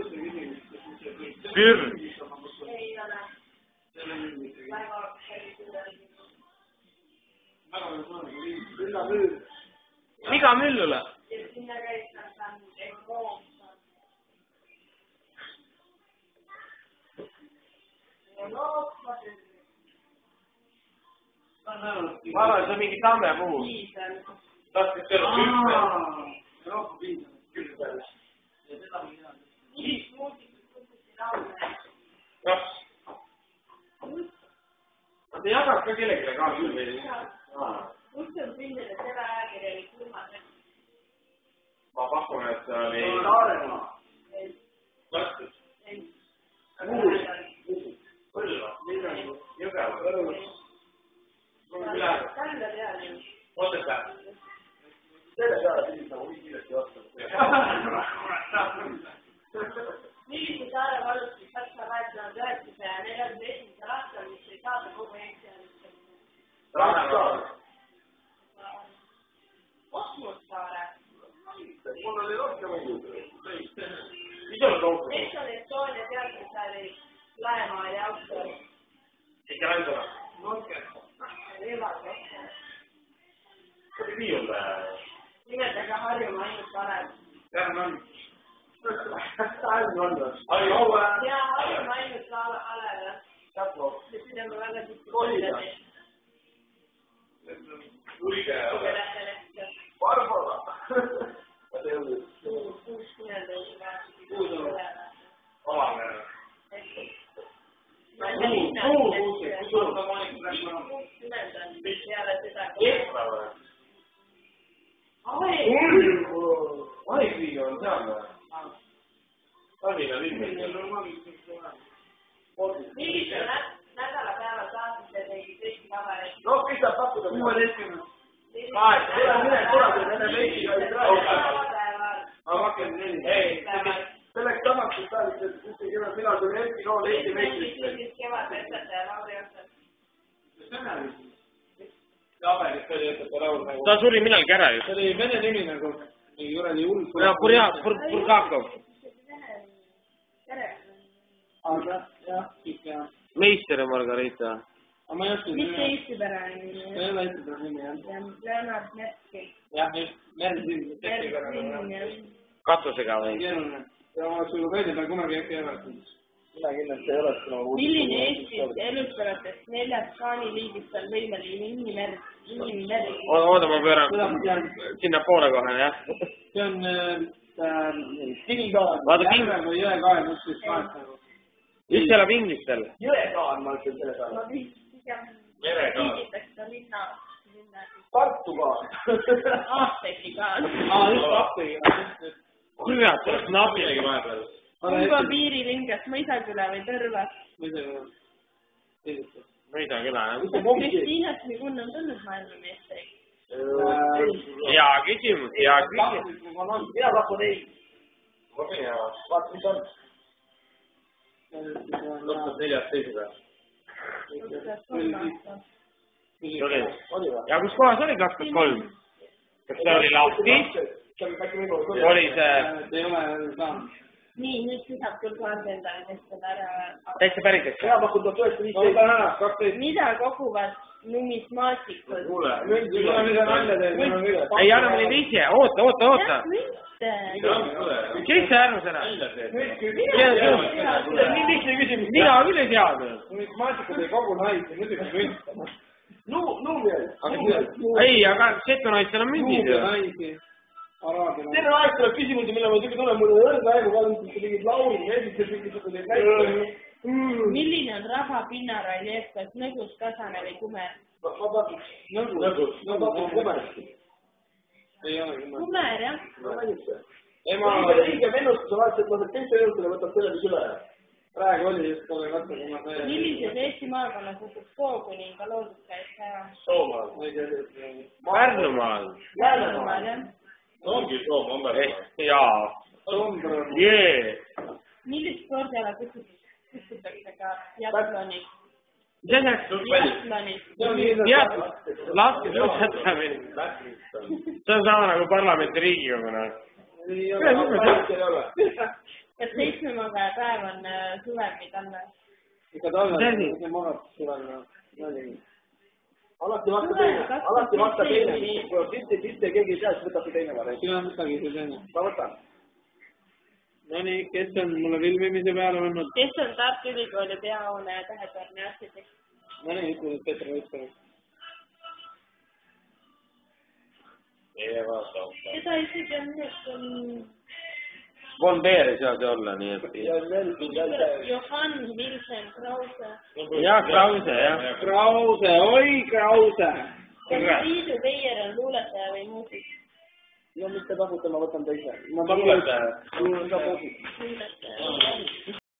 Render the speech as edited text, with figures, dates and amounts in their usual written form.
Pürr. Iga müllule. Ma arvan, see on mingi tamme puhul. Tahtsid selle kümme. Kas? Nad ei jagaks ka kellelegi ka küll veel. Kus on pindele selle ajakirjalik kulmad? Ma pakun, et see oli... Saaremaa. Võttis. Muus. Põlva. Jõgeva. Kanda peal. Ooteta. Selle peale pidid nagu nii kiiresti vastu. Millise saare valutis Saksa 1941. aastal, mis ei saada kogu Eesti Raksaar. Osmussaare. Mul oli rohkem õigus. Mis on tohutu? Kes on Estonia teatrisaali laemaa ja autor? Ikka Raisala. Evad. See oli viiulde. Nimetage Harjumaa ainult varem. Tärn on. Tärn on. Ja Harjumaa ainult alele. Täpselt. Siin on väga tihti Kolida. Ulge. Barbara. Ma tean. Kuus nimedega. Avamere. Aegriiga on seal või? Tallinna linn. Millisel nädalapäeval saasite tegi kõiki kabareid? No, mis saab pakkuda? 16. Selleks samaks, et tahaks, et mina tulin Erki Nool Eesti meistrit. Kevadõpetaja Lauri Otsas. Ta suri millalgi ära ju. See oli vene nimi nagu. Jureli Ulf. Ja Burgakov. Aga, jah, ikka. Meister ja Margarita. Aga ma ei oska. Mis see Eesti pärane nimi? See ei ole Eesti pärane nimi, jah. Leonard Merski. Jah, just. Mersin. Katusega või? Keeruline. Ja ma oleks võib-olla välja peal kunagi äkki ära. Mina kindlasti ei oleks. Milline Eestis elustavatest 4 skaaniliigist on võimeline inimimärk? Oota, ma pööran sinna poole kohe, jah. See on Sinikaan. Järve või jõekaen, kus siis vahetanud. Mis elab inglistel? Jõekaan, ma ütlen selle peale. Merekaan. Tartukaan. Apteekikaan. Just apteekikaan. Kurat, oleks napilegi vahepeal. Kumba piirilingas Mõisaküla või Tõrva? Mõisaküla, jah. Kristiina Smigun on tulnud maailmameistriks. Hea küsimus, hea küsimus. Mina pakun ei. Vaata, mis on? lõpus 4. seisuga. Ja kus kohas oli 2003? Kas see oli lahti? Oli see... Ei ole saanud. Nii, nüüd sisab küll kaardenda ennast ära. Täitsa päriselt. Mina pakun 1915. Mida koguvad numismaatikud? Ei, anna meile ise. Oota. Kes see äärmusena? Mina küll ei teadnud. Numismaatikud ei kogu naisi, muidugi münt. Nuumia. Ei, aga setunaistel on mündid ju. Teine aeg tuleb küsimusi, mille ma tuli tulema, mul on õrga aegu vaadanud, et mingid laulid, esitles mingisugused näiteid. Milline on raha pinnaralli kas nõgus, kasane või kumer? Ma pakun nõgus. Ma pakun kumerski. Ei ole kumer. Kumer, jah. Ma õige mennustuse vaatasin, et ma saad teiste ennustada, võtab selle, mis üle. Praegu oli just kohe katsa, kui ma see... Millises Eesti maakonnas asub Sookuninga looduskaitse ära? Soomaal. Pärnumaal. Pärnumaal, jah. Ongi Soom, jaa. Jee. Millist spordiala kutsutakse ka jatloni? Jatloni. Laskesuusatamine. See on sama nagu parlamenti Riigikoguna. et 7. päev on suvel või talle. Ikka talvel, see magab suvel. Alati vaata teine. Kui sisse keegi ei tea, siis võtab see teine variant. Sina võtagi see teine. Ma võtan. No nii, kes on mulle filmimise peale võnnud? Kes on Tartu Ülikooli peahoone ja Tähetorni arhitekt? No nii, ütlen, et Peeter Võitkõne. Seda isegi on nüüd Von Beer ei saa see olla, nii et... Johann Wilhelm Krause. Jah, Krause, jah. Krause, oi Krause! Liidu Veier on luuletaja või muusik? No mitte tasuta, ma võtan teise. Luuletaja. Luuletaja. Luuletaja.